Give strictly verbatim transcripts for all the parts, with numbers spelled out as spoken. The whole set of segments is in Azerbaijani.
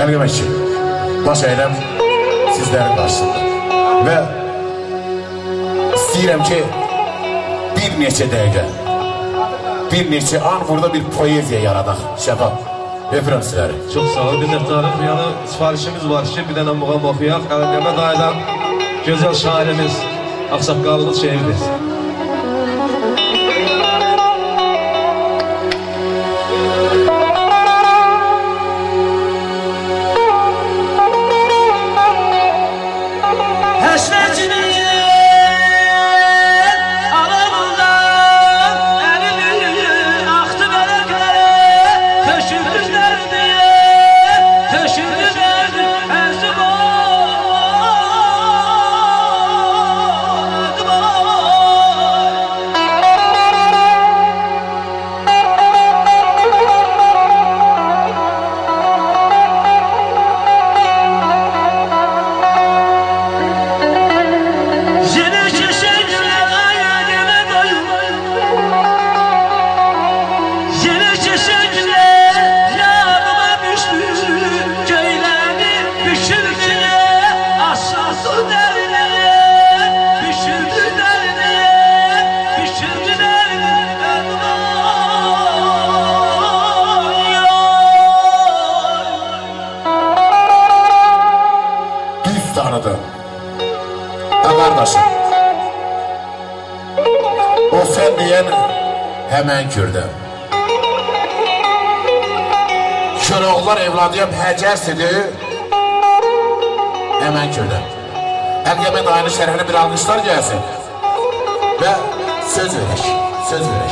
Təlqəm eşki, baş əyləm sizlərin qarşısında. Və istəyirəm ki, bir neçə dəqiqə, bir neçə an burada bir poeziya yaradaq. Şəfa, öpürəm sizləri. Çox sağ ol, minnətdarım. Yəni, sifarişimiz var ki, bir dənə muğam oxuyaq. Əlqəmə dayıdan gözəl şairimiz, Ağsaqqalımız şeirdir. O sən deyən həmən kürdəm. Köroğlar evladıyam həcəsidir, həmən kürdəm. Əlqəmə dayının şərhini bir alqışlar gəlsin və söz verək, söz verək.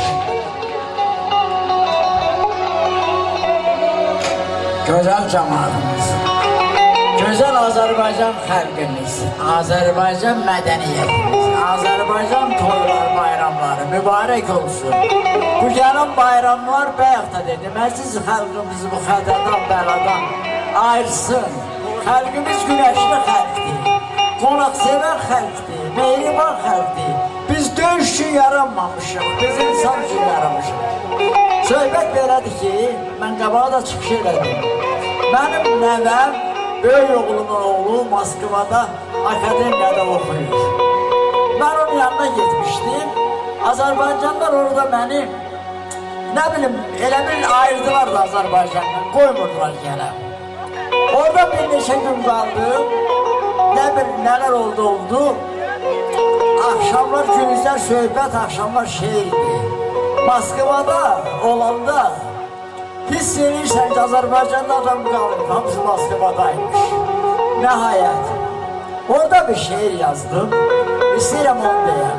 Gözəl cəmaatımız, gözəl Azərbaycan xalqımız, Azərbaycan mədəniyyətimiz, Azərbaycan toylar, bayramları mübarək olsun. Bu gələn bayramlar bayaq da dedim, əziz xalqımızı bu xətadan, bəladan ayırsın. Xalqımız güneşli xalqdır, qonaqsevər xalqdır, mehriban xalqdır. Biz döyüş üçün yaranmamışıq, biz insan üçün yaranmışıq. Söhbət belədir ki, mən qabağa da çıxış elədim. Mənim nəvəm, böyük oğlumun oğlu Moskvada akademiyada oxuyur. Mən onun yanına getmişdim. Azərbaycanlar orada məni, nə bilim, elə bir ayırdılar da Azərbaycandan, qoymurdular gələm. Orada bir neçə gün qaldım, nə bilim, nələr oldu oldu. Axşamlar günüzlər söhbət, axşamlar şeirdir. Moskvada olanda hiss edirsən ki, Azərbaycanda adam qalır, hamısı Moskvadaymış. Nəhayət, orada bir şeir yazdım, istəyirəm onu deyəm.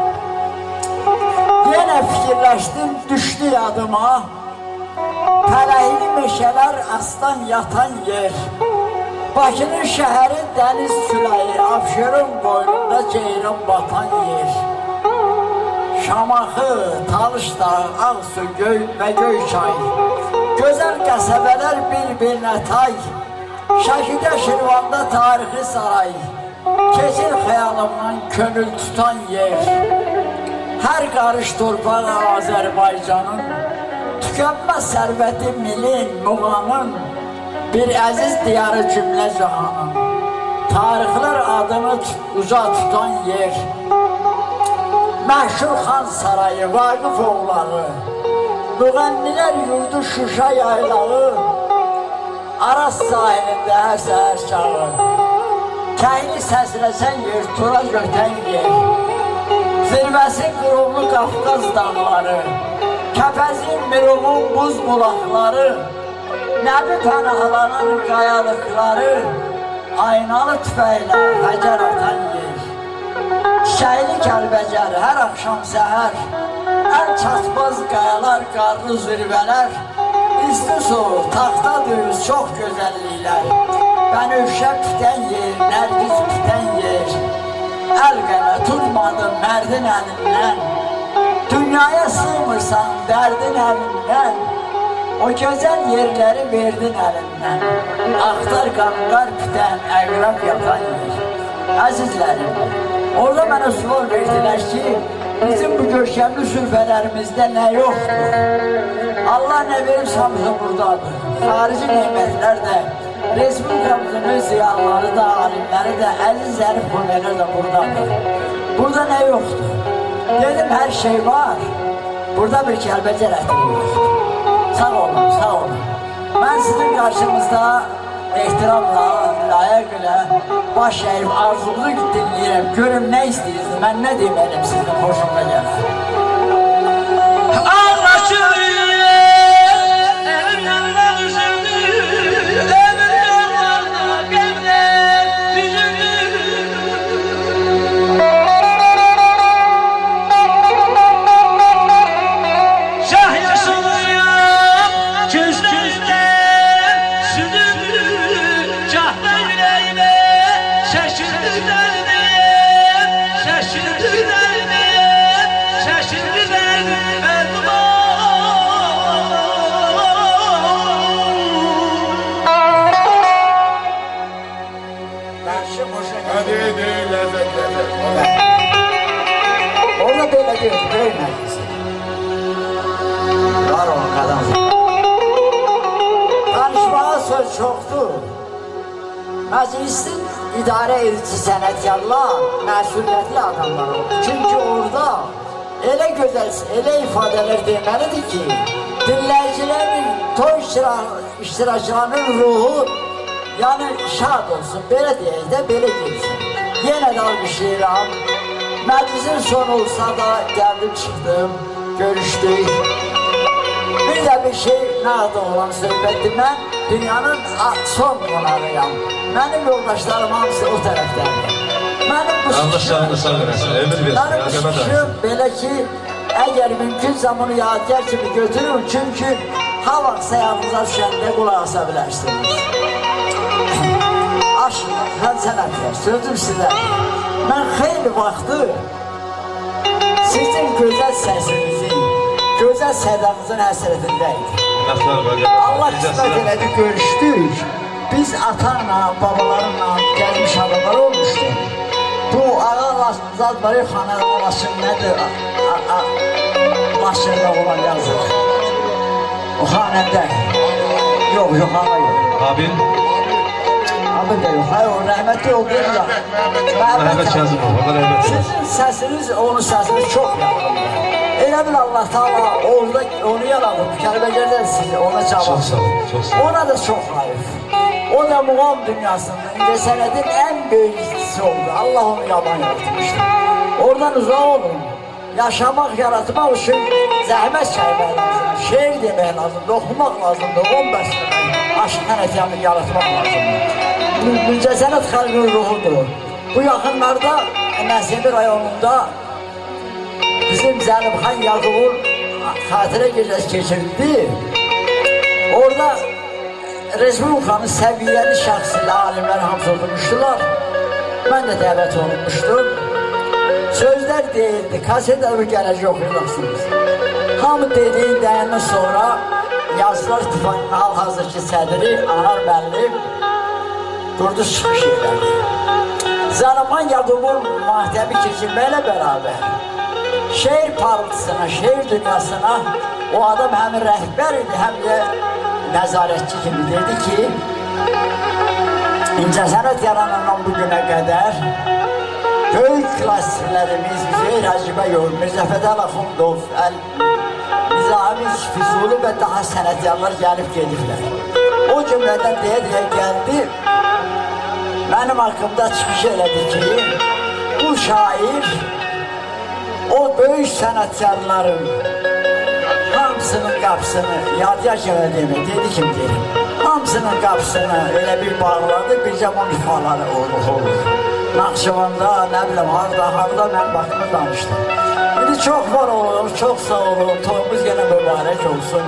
Yenə fikirləşdim, düşdü yadıma, pələkli meşələr aslan yatan yer, Bakının şəhəri dəniz küləyi, Abşeron boynunda ceyran batan yer. Şamaxı, Talış dağı, Ağsu, Göy və Göyçay, gözəl qəsəbələr bir-birinə tay, Şəkidə Şirvanda tarixi saray, keçir xəyalımdan könül tutan yer. Hər qarış torpağı Azərbaycanın, tükənməz sərvəti milin, muğanın, bir əziz diyarı cümlə cahanın, tarixlər adını uca tutan yer. Məşhur Xan Sarayı, Vaqif oğlağı, müğənnilər yurdu Şuşa yaylağı, Aras sahilində hər səhər çağı, kəyni səsləsən yer, tura götən yer, zirvəsi qurumlu Qafqaz dağları, Kəpəzin Mirovun buz bulaqları, Nəbi pənahların qayalıqları, aynalı tüfəklər, həcər atan yer. Çiçəkli Kəlbəcər, hər axşam səhər, ən çatmaz qayalar, qarlı zirvələr, İsti su, taxta düz, çox gözəlliklər, Bənövşə bitən yer, Nərgiz bitən yer, Əlqəmə tutmadın mərdin əlindən, dünyaya sığmırsan dərdin əlindən, o gözəl yerləri verdin əlindən, axtar qanqar bitən, əqrab yatan yer. Əzizlərim, orada mənə sual verdilər ki, bizim bu görkəmli sülfələrimizdə nə yoxdur? Allah nə verirsə hamısı buradadır. Xarici neymətlər də Respublikamızın öz ziyanları da, alimleri de, Əziz Zərif Qulyanır da buradadır. Burada ne yoktu? Dedim her şey var. Burada bir Kəlbəcər ətri yoktu. Sağ olun, sağ olun. Ben sizin karşınızda ehtiramla, layıqla baş əyib arzunuzu dinləyirəm. Görüm ne istəyirsiniz, ben ne deməlim sizin hoşuna gələr. Ağlaşır evimden üzüldü, ömür yollarda gemler büzüldü. Şah yaşılıyam gözlerinden süzüldü, kahve yüreğime şaşırdılar diye, şaşırdılar diye, şaşırdılar Erdoğan. Karşı boşa Hadi değil lezzet lezzet. orada böyle değil, görme. Var o kadar. Danışmağa söz çoktu. Meclisin idare edici sənətkarlar, məsuliyyətli adamlar oldu. Çünkü orada elə gözəl, elə ifadeler deməlidir ki, dinləyicilərin, toy iştirakçılarının ruhu yani şad olsun, belə deyək də, belə gelsin. Yenə də almışlayıram. Məclisin son olsa da geldim çıktım, görüştük. Bir de bir şey nerede olan söhbətti, mən dünyanın son qonağıyam. Mənim yoldaşlarım hamısı o tərəfdədir. Mənim bu Allah şahını sağ verəsin, ömür versin. Mənim bu Əhməd çıxışım belə ki, əgər mümkün zamanı yadigar kimi götürün, çünki ha vaxtsa yanınıza düşəndə qulaq asa bilərsiniz. Aşkım, sən sənətlər, sözüm sizə. Mən xeyli vaxtı sizin gözəl səsinizin, gözəl sədamızın həsrətindəydik. Allah kısmet elədi, görüşdük. Biz atanla, babalarla gəlmiş adamlar olmuşdu. Bu ağa Zadbari xanı Laşın nədir? Laşında olan yazır. O xanəndə. Yox, yox, ağa yox. Abin? Abin də yox, hayır, o rəhmətli oldu ya. Məhəmməd Kazımov, Allah rəhmət eləsin. Sizin səsiniz, onun səsiniz çox yaxındır. Elə bil Allah Taala orada onu yaradı. Kəlbəcərdə sizi ona cavab. Çok sağ olun, çok sağ olun. Ona da çok layık. O da muğam dünyasında incəsənətin en büyük işçisi oldu. Allah onu yaban yaratmıştı. Oradan uzaq olun. Yaşamak, yaratmak için zəhmət çəkmək lazım. Şeir demək lazım, oxumaq lazımdır. On bəsləmək, aşkın ətyanı yaratmaq lazımdır. Müncəsənət xalqın ruhudur. Bu yaxınlarda Nəsimi rayonunda bizim Zəlimxan Yaqubun xatirə gecəsi keçirildi. Orada Respublikanın səviyyəli şəxsli alimlər hamısı oturmuşdular. Mən də dəvət olunmuşdum. Sözlər deyildi, kaset əvı gələcək oxuyulaksınız. Hamı dediyin dəyəndən sonra Yazılar İttifaqının hal-hazırki sədri Anar müəllim durdu çıxış elədi. Zəlimxan Yaqubun məktəbi keçirməklə bərabər şeir parıltısına, şeir dünyasına o adam hem rehber idi hem de nəzarətçi kimi dedi ki incəsənət yaranandan bugüne kadar böyük klasiklərimiz Üzeyir Hacıbəyov, Mirzə Fədəl Axundov, Nizami Füzuli ve daha sənətkarlar gelip gediblər. O cümlədən deyə-deyə gəldi, mənim haqqımda çıxış elədi ki, bu şair o böyük sənətkarların hamısının qapısını, yadigar kimi demir, dedi kim deyir, hamısının qapısını elə bir bağladı, bircə onun ifaları olur. Naxçıvanda, nə biləm, harada, harada mən baxımı danışdım. Biri çox var olur, çox sağ olun, toyumuz yenə mübarək olsun.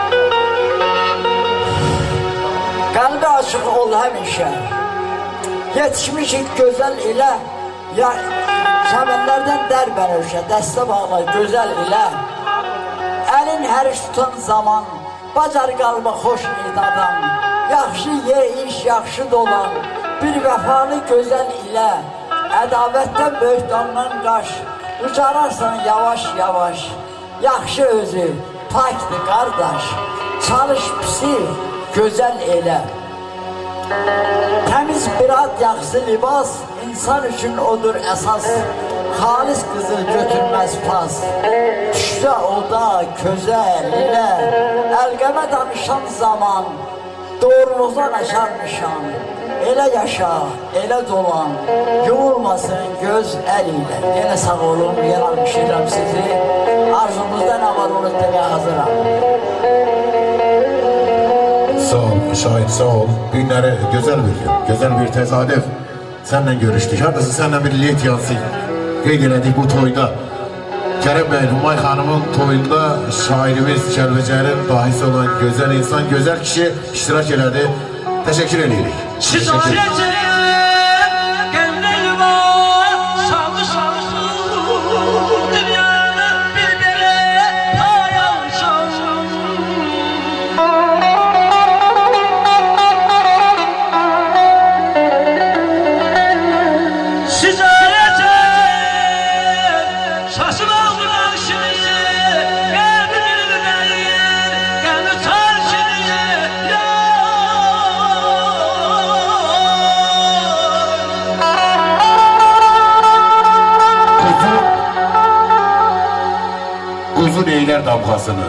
Qəlbi açıq ol həmişə, yetişmişik gözəl ilə, ya Şəbənlərdən dərbən ölşə, dəstə bağla gözəl ilə. Əlin hər iş tutan zaman, bacar qalma xoş idadan. Yaxşı ye, iş yaxşı dolan, bir vəfalı gözəl ilə. Ədavətdən böhtandan qaş, ucararsan yavaş yavaş. Yaxşı özü, pakdır qardaş, çalış pisi, gözəl elə. Temiz bir ad, yaxşı libas, insan üçün odur əsas. Xalis qızıl götürməz pas. Düşdə oda, közə, lilə, əlqəmə danışan zaman, doğruluqdan açar nişan. Elə yaşa, elə dolan, yumulmasın göz əl ilə. Yenə sağ olun, yenə almışıram sizi. Arzumuzda nə var onu deməyə hazıram. Sağ ol, şahit sağ ol. Günləri gözəl bir gün, gözəl bir təsadüf. Sənlə görüşdük. Hardasa sənlə bir let yansı qeyd elədik bu toyda. Kərəm bəy, Humay xanımın toyunda şairimiz Kəlbəcərin dahisi olan gözəl insan, gözəl kişi iştirak elədi. Təşəkkür edirik. Şizayətim, gönlüm var, sağlı sağlı dünyada bir belə hayansın. Şizayətim, saçın aldı qarşını, qəbrin ürəyi, qəni tarçını, ya. Uzun eyler damgasını.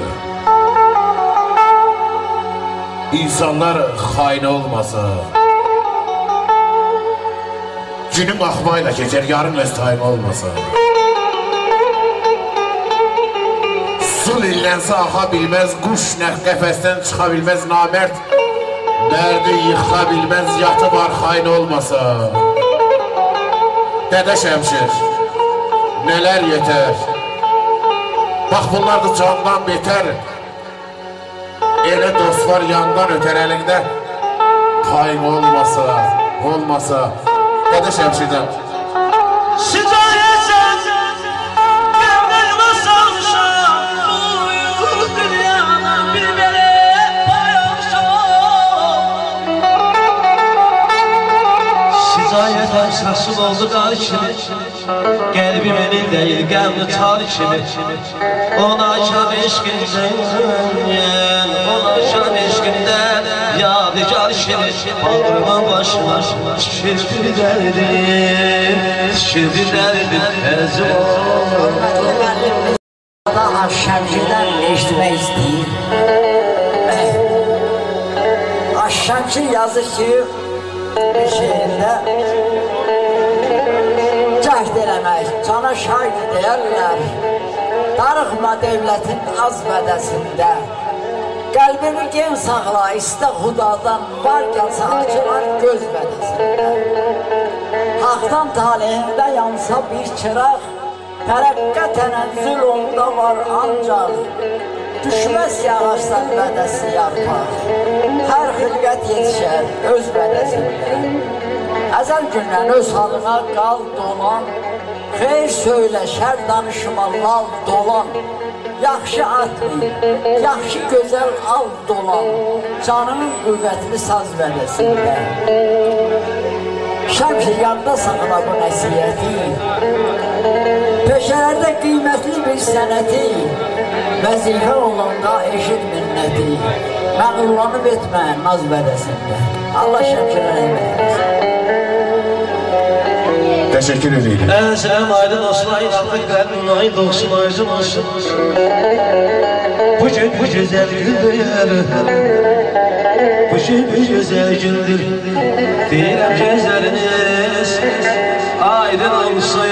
İnsanlar hain olmasın. Günün akmayla geçer, yarın mestain olmasın. Su lillense axa bilmez, kuş nə qəfəsdən çıxa bilmez namert. Derdi yıxa bilmez, yatı var hain olmasın. Dədə Şəmşir, neler yeter. Bax bunlar da candan beter. Elə dost var yandan ötər əlində. Hain olmasa, olmasa. Dədə Şəmşirdən. Şizayətim, gönlümə salmışam, bu dünyada bir belə hayansın. Şizayətim, saçım oldu qar kimi, qəlbim emin deyil, qəmli tar kimi. Ona şam eşqindən, ona şam eşqindən, yadigar kimi. Bağrıma başıma şişirdi dərdim, şişirdi dərdim, əzim ol. Allah Şəmşirdən eşitmək istəyir. Şəmşir yazır ki, bir şeirində cəhd eləmək, cana şahid deyərlər. Darıxma devlətin az vədəsində. Qəlbini gen saxla, istə xudadan, var gəlsə açılar göz vədəsində. Haqdan talihində yansa bir çıraq, tərəqqə tənəzzül onda var ancaq. Düşməz yağışdan vədəsi yarpaq, hər xilqət yetişər öz vədəsində. Əzəl gündən öz halına qal dolan, xeyr söylə, şər danışma, lal dolan. Yaxşı atmayın, yaxşı gözəl al dolan, canının qüvvətli saz vədəsində. Şəmşir yadda saxla bu nəsiyyəti, peşələrdə qiymətli bir sənəti, vəzifə olanda eşit minnəti, məğullanıb etmə naz vədəsində. Allah Şəmşirə rəhmət etsin. Teşekkür ederim. Əzrəm aydın olsun, aydın artıq qəlbin aydın olsun, aydın olsun. Bu gün bu gözəl gündür, bu gün bu gözəl gündür. Deyirəm gözəliniz aydın olsun.